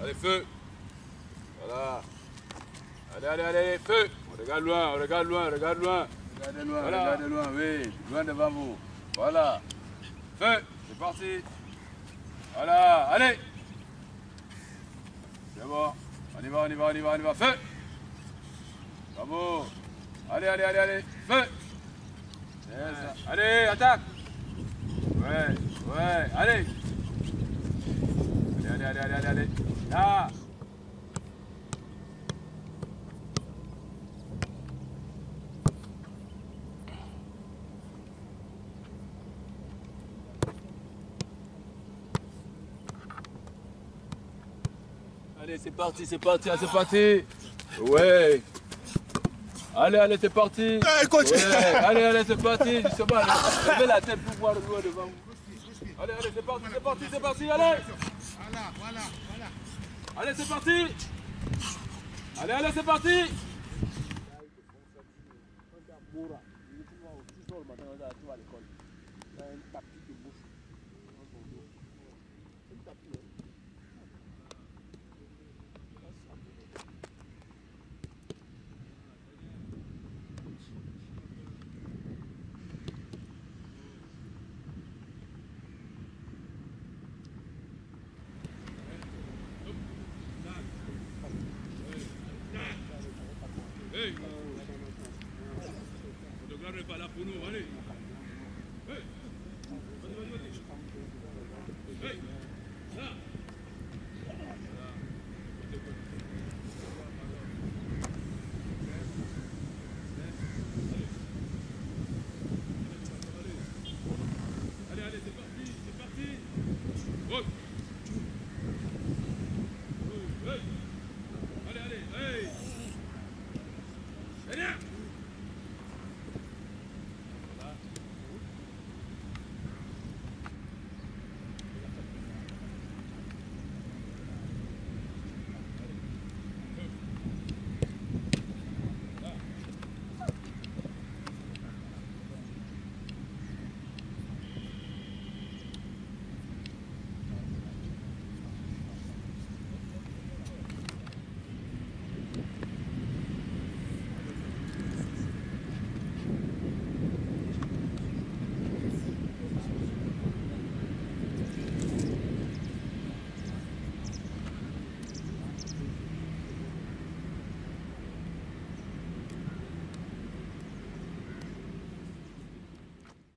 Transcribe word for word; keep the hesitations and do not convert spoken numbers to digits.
Allez, feu. Voilà. Allez, allez, allez, feu. On regarde loin, on regarde loin, regarde loin. Regardez loin, Voilà. regardez loin, oui. Loin devant vous. Voilà. Feu. C'est parti. Voilà, allez. C'est bon. On y va, on y va, on y va, on y va. Feu. Bravo. Allez, allez, allez, allez. Feu. C'est ça. Allez, attaque. Ouais, ouais, allez. Allez, allez, allez, allez, allez. Là. Allez, c'est parti, c'est parti, c'est parti. Ouais. Allez, allez, c'est parti. Hey, coach. Ouais. Allez, allez, c'est parti. Justement, levez la tête pour voir le loin devant vous. Allez, allez, c'est parti, c'est parti, c'est parti, allez. Voilà, voilà, voilà. Allez, c'est parti. Allez, allez, c'est parti. Mura, tu vois, tu sors maintenant, tu vas à l'école. Tu as un tapis.